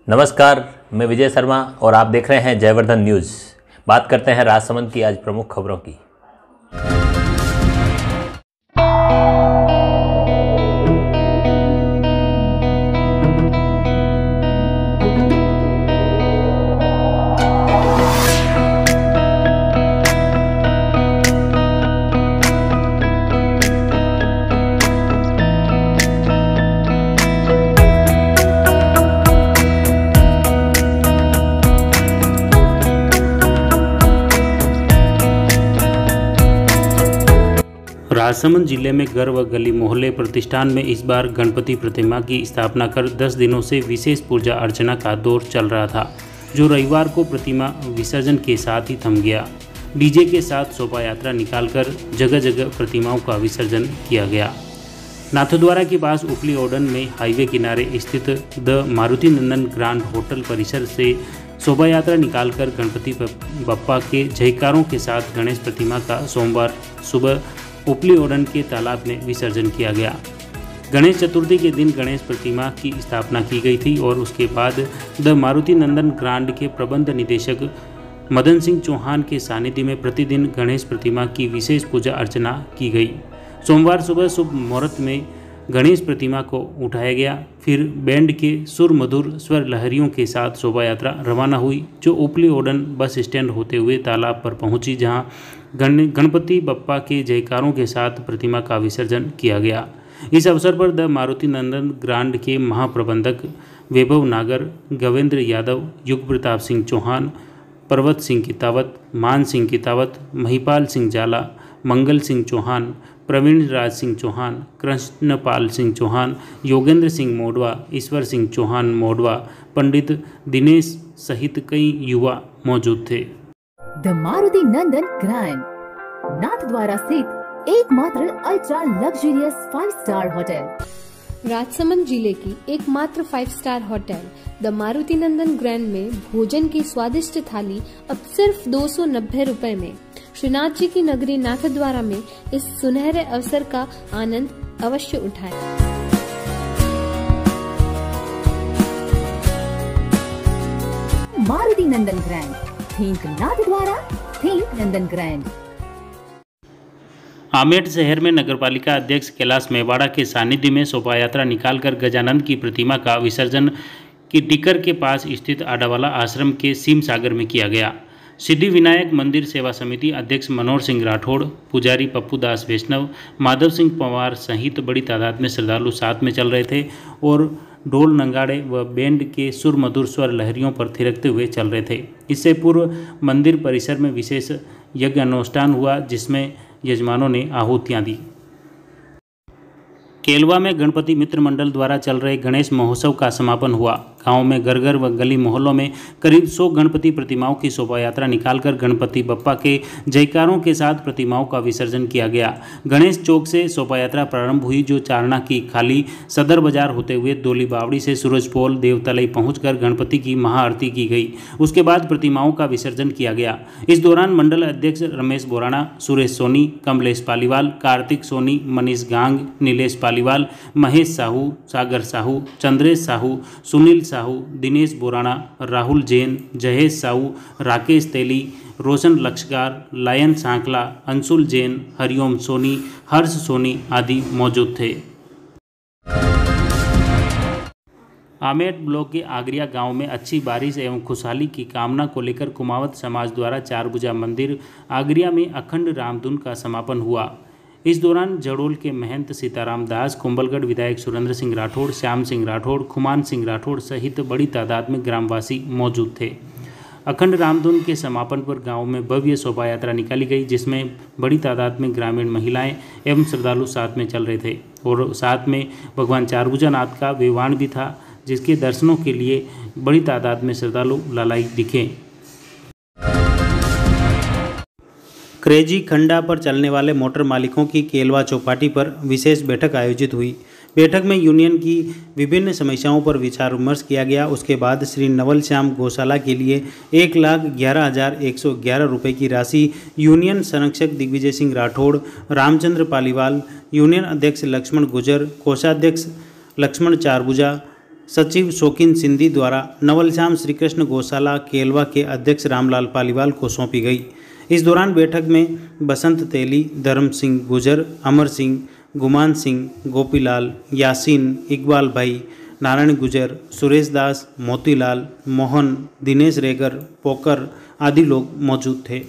नमस्कार, मैं विजय शर्मा और आप देख रहे हैं जयवर्धन न्यूज़। बात करते हैं राजसमंद की आज प्रमुख खबरों की। राजसमंद जिले में घर व गली मोहल्ले प्रतिष्ठान में इस बार गणपति प्रतिमा की स्थापना कर 10 दिनों से विशेष पूजा अर्चना का दौर चल रहा था, जो रविवार को प्रतिमा विसर्जन के साथ ही थम गया। डीजे के साथ शोभा यात्रा निकालकर जगह जगह प्रतिमाओं का विसर्जन किया गया। नाथद्वारा के पास उपली ओडन में हाईवे किनारे स्थित the Maruti Nandan grand hotel परिसर से शोभा यात्रा निकालकर गणपति बप्पा के जयकारों के साथ गणेश प्रतिमा का सोमवार सुबह उपली ओडन के तालाब में विसर्जन किया गया। गणेश चतुर्थी के दिन गणेश प्रतिमा की स्थापना की गई थी और उसके बाद द मारुति नंदन ग्रांड के प्रबंध निदेशक मदन सिंह चौहान के सानिध्य में प्रतिदिन गणेश प्रतिमा की विशेष पूजा अर्चना की गई। सोमवार सुबह शुभ मुहूर्त में गणेश प्रतिमा को उठाया गया, फिर बैंड के सुर मधुर स्वर लहरियों के साथ शोभा यात्रा रवाना हुई, जो उपली ओडन बस स्टैंड होते हुए तालाब पर पहुंची, जहां गणपति बप्पा के जयकारों के साथ प्रतिमा का विसर्जन किया गया। इस अवसर पर द मारुति नंदन ग्रांड के महाप्रबंधक वैभव नागर, गवेंद्र यादव, युग प्रताप सिंह चौहान, पर्वत सिंह कितावत, मान सिंह कितावत, महिपाल सिंह जाला, मंगल सिंह चौहान, प्रवीण राज सिंह चौहान, कृष्णपाल सिंह चौहान, योगेंद्र सिंह मोडवा, ईश्वर सिंह चौहान मोडवा, पंडित दिनेश सहित कई युवा मौजूद थे। द मारुति नंदन ग्रैंड नाथद्वारा स्थित एकमात्र ultra luxurious 5 star hotel. Rajsamand जिले की एकमात्र 5 star hotel the Maruti Nandan grand में भोजन की स्वादिष्ट थाली अब सिर्फ 290 रुपए में। श्रीनाथ जी की नगरी नाथद्वारा में इस सुनहरे अवसर का आनंद अवश्य उठाएं। Maruti Nandan grand, think Nathdwara, think Nandan grand. Amer शहर में नगरपालिका अध्यक्ष कैलाश मेवाड़ा के सानिध्य में शोभा यात्रा निकालकर गजानंद की प्रतिमा का विसर्जन की टिकर के पास स्थित आडावाला आश्रम के सीम सागर में किया गया। सिद्धि विनायक मंदिर सेवा समिति अध्यक्ष मनोहर सिंह राठौड़, पुजारी पप्पू दास वैष्णव, माधव सिंह पवार सहित बड़ी तादाद में श्रद्धालु साथ में चल रहे थे और ढोल नगाड़े व बैंड के सुर मधुर स्वर लहरियों पर थिरकते हुए चल रहे थे। इससे पूर्व मंदिर परिसर में विशेष यज्ञ अनुष्ठान हुआ, जिसमें यजमानों ने आहुतियां दी। केलवा में गणपति मित्र मंडल द्वारा चल रहे गणेश महोत्सव का समापन हुआ। गांव में घर घर व गली मोहल्लों में करीब 100 गणपति प्रतिमाओं की शोभा यात्रा निकालकर गणपति बप्पा के जयकारों के साथ प्रतिमाओं का विसर्जन किया गया। गणेश चौक से शोभा यात्रा प्रारंभ हुई, जो चारणा की खाली सदर बाजार होते हुए दोली बावड़ी से सूरजपोल देवतलई पहुंचकर गणपति की महाआरती की गई। उसके बाद प्रतिमाओं का विसर्जन किया गया। इस दौरान मंडल अध्यक्ष रमेश बोराना, सुरेश सोनी, कमलेश पालीवाल, कार्तिक सोनी, मनीष गांग, नीलेश पालीवाल, महेश साहू, सागर साहू, चंद्रेश साहू, सुनील साहू, दिनेश बोराना, राहुल जैन, जहेश साहू, राकेश तेली, रोशन लक्षकार, लायन सांकला, अंशुल जैन, हरिओम सोनी, हर्ष सोनी आदि मौजूद थे। आमेर ब्लॉक के आगरिया गांव में अच्छी बारिश एवं खुशहाली की कामना को लेकर कुमावत समाज द्वारा चारभुजा मंदिर आगरिया में अखंड रामधुन का समापन हुआ। इस दौरान जड़ोल के महंत सीताराम दास, कुंभलगढ़ विधायक सुरेंद्र सिंह राठौड़, श्याम सिंह राठौड़, खुमान सिंह राठौड़ सहित बड़ी तादाद में ग्रामवासी मौजूद थे। अखंड रामधुन के समापन पर गांव में भव्य शोभा यात्रा निकाली गई, जिसमें बड़ी तादाद में ग्रामीण महिलाएं एवं श्रद्धालु साथ में चल रहे थे और साथ में भगवान चारभुजा नाथ का विवान भी था, जिसके दर्शनों के लिए बड़ी तादाद में श्रद्धालु लालाई दिखे। क्रेजी खंडा पर चलने वाले मोटर मालिकों की केलवा चौपाटी पर विशेष बैठक आयोजित हुई। बैठक में यूनियन की विभिन्न समस्याओं पर विचार विमर्श किया गया। उसके बाद श्री नवल श्याम गौशाला के लिए 1,11,111 रुपये की राशि यूनियन संरक्षक दिग्विजय सिंह राठौड़, रामचंद्र पालीवाल, यूनियन अध्यक्ष लक्ष्मण गुजर, कोषाध्यक्ष लक्ष्मण चारभुजा सचिव शौकीन सिंधी द्वारा नवलश्याम श्री कृष्ण गौशाला केलवा के अध्यक्ष रामलाल पालीवाल को सौंपी गई। इस दौरान बैठक में बसंत तेली, धर्म सिंह गुजर, अमर सिंह, गुमान सिंह, गोपीलाल, यासीन, इकबाल भाई, नारायण गुजर, सुरेश दास, मोतीलाल, मोहन, दिनेश रेगर, पोकर आदि लोग मौजूद थे।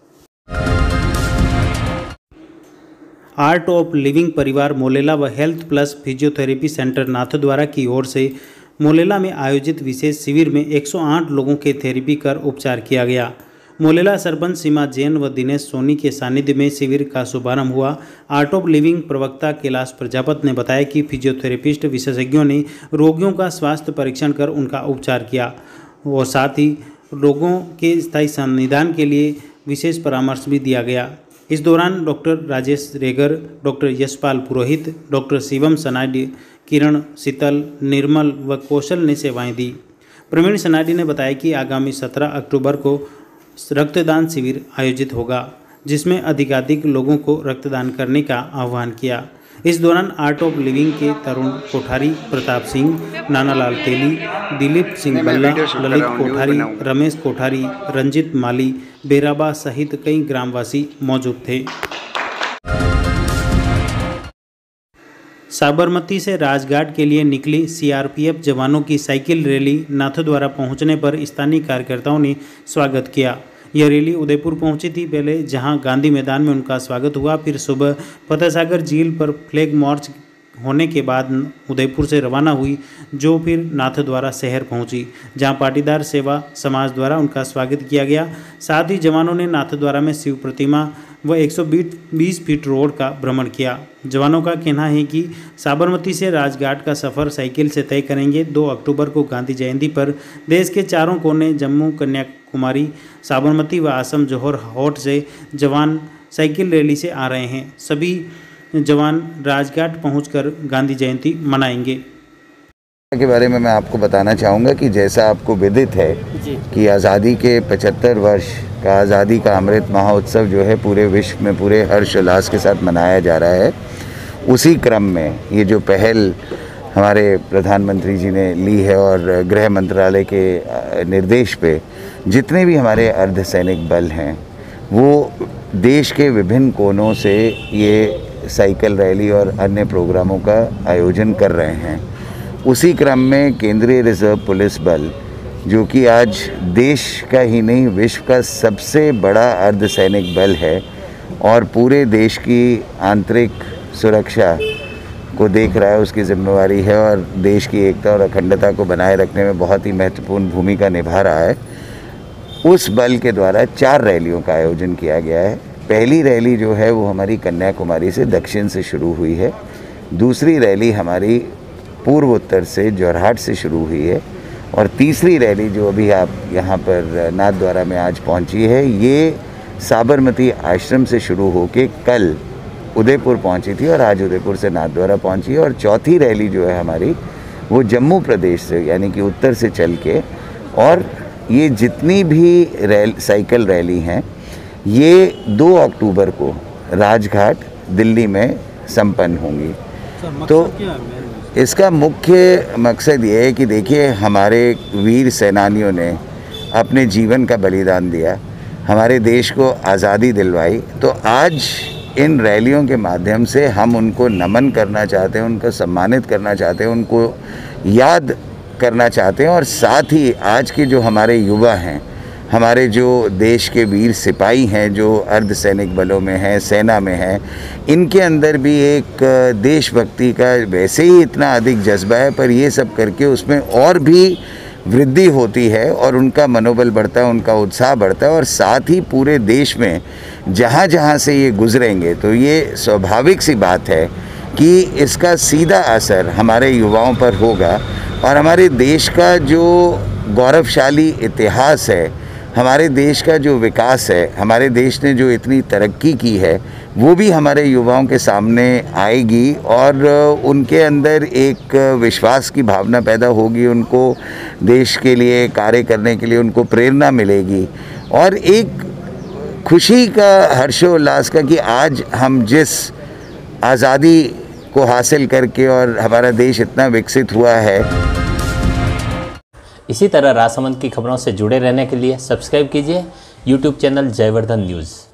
आर्ट ऑफ लिविंग परिवार मोलेला व health plus physiotherapy centre Nathdwara की ओर से मोलेला में आयोजित विशेष शिविर में 108 लोगों के थेरेपी कर उपचार किया गया। मोलेला सरपंच सीमा जैन व दिनेश सोनी के सानिध्य में शिविर का शुभारंभ हुआ। आर्ट ऑफ लिविंग प्रवक्ता कैलाश प्रजापत ने बताया कि फिजियोथेरेपिस्ट विशेषज्ञों ने रोगियों का स्वास्थ्य परीक्षण कर उनका उपचार किया और साथ ही रोगों के स्थायी निदान के लिए विशेष परामर्श भी दिया गया। इस दौरान doctor Rajesh Regar, doctor Yashpal Purohit, doctor Shivam Sanadi, Kiran, Sheetal, Nirmal व कौशल ने सेवाएं दी। प्रवीण सनाडी ने बताया कि आगामी 17 अक्टूबर को रक्तदान शिविर आयोजित होगा, जिसमें अधिकाधिक लोगों को रक्तदान करने का आह्वान किया। इस दौरान आर्ट ऑफ लिविंग के तरुण कोठारी, प्रताप सिंह, नानालाल तेली, दिलीप सिंह बल्ला, ललित कोठारी, रमेश कोठारी, रंजित माली, बेराबा सहित कई ग्रामवासी मौजूद थे। साबरमती से राजघाट के लिए निकली सीआरपीएफ जवानों की साइकिल रैली नाथद्वारा पहुंचने पर स्थानीय कार्यकर्ताओं ने स्वागत किया। यह रैली उदयपुर पहुंची थी पहले, जहां गांधी मैदान में उनका स्वागत हुआ। फिर सुबह फतेहसागर झील पर फ्लैग मार्च होने के बाद उदयपुर से रवाना हुई, जो फिर नाथद्वारा शहर पहुंची, जहां पाटीदार सेवा समाज द्वारा उनका स्वागत किया गया। साथ ही जवानों ने नाथद्वारा में शिव प्रतिमा व 120 फीट रोड का भ्रमण किया। जवानों का कहना है कि साबरमती से राजघाट का सफ़र साइकिल से तय करेंगे। 2 अक्टूबर को गांधी जयंती पर देश के चारों कोने, जम्मू, कन्याकुमारी, साबरमती व असम जोहर हॉट से जवान साइकिल रैली से आ रहे हैं। सभी जवान राजघाट पहुंचकर गांधी जयंती मनाएंगे। के बारे में मैं आपको बताना चाहूँगा कि जैसा आपको विदित है कि आज़ादी के 75 वर्ष का आज़ादी का अमृत महोत्सव जो है पूरे विश्व में पूरे हर्षोल्लास के साथ मनाया जा रहा है। उसी क्रम में ये जो पहल हमारे प्रधानमंत्री जी ने ली है और गृह मंत्रालय के निर्देश पे जितने भी हमारे अर्धसैनिक बल हैं वो देश के विभिन्न कोनों से ये साइकिल रैली और अन्य प्रोग्रामों का आयोजन कर रहे हैं। उसी क्रम में केंद्रीय रिजर्व पुलिस बल, जो कि आज देश का ही नहीं विश्व का सबसे बड़ा अर्धसैनिक बल है और पूरे देश की आंतरिक सुरक्षा को देख रहा है, उसकी जिम्मेवारी है और देश की एकता और अखंडता को बनाए रखने में बहुत ही महत्वपूर्ण भूमिका निभा रहा है। उस बल के द्वारा 4 रैलियों का आयोजन किया गया है। पहली रैली जो है वो हमारी कन्याकुमारी से दक्षिण से शुरू हुई है। दूसरी रैली हमारी पूर्व उत्तर से जोरहाट से शुरू हुई है और तीसरी रैली जो अभी आप यहाँ पर नाथद्वारा में आज पहुँची है, ये साबरमती आश्रम से शुरू होके कल उदयपुर पहुँची थी और आज उदयपुर से नाथद्वारा पहुँची है। और चौथी रैली जो है हमारी वो जम्मू प्रदेश से यानी कि उत्तर से चल के, और ये जितनी भी साइकिल रैली हैं ये 2 अक्टूबर को राजघाट दिल्ली में संपन्न होंगी। तो इसका मुख्य मकसद ये है कि देखिए हमारे वीर सेनानियों ने अपने जीवन का बलिदान दिया, हमारे देश को आज़ादी दिलवाई। तो आज इन रैलियों के माध्यम से हम उनको नमन करना चाहते हैं, उनको सम्मानित करना चाहते हैं, उनको याद करना चाहते हैं। और साथ ही आज के जो हमारे युवा हैं, हमारे जो देश के वीर सिपाही हैं जो अर्धसैनिक बलों में हैं, सेना में हैं, इनके अंदर भी एक देशभक्ति का वैसे ही इतना अधिक जज्बा है, पर ये सब करके उसमें और भी वृद्धि होती है और उनका मनोबल बढ़ता है, उनका उत्साह बढ़ता है। और साथ ही पूरे देश में जहाँ जहाँ से ये गुजरेंगे तो ये स्वाभाविक सी बात है कि इसका सीधा असर हमारे युवाओं पर होगा और हमारे देश का जो गौरवशाली इतिहास है, हमारे देश का जो विकास है, हमारे देश ने जो इतनी तरक्की की है, वो भी हमारे युवाओं के सामने आएगी और उनके अंदर एक विश्वास की भावना पैदा होगी, उनको देश के लिए कार्य करने के लिए उनको प्रेरणा मिलेगी और एक खुशी का, हर्षोल्लास का कि आज हम जिस आज़ादी को हासिल करके और हमारा देश इतना विकसित हुआ है। इसी तरह राजसमंद की खबरों से जुड़े रहने के लिए सब्सक्राइब कीजिए यूट्यूब चैनल जयवर्धन न्यूज़।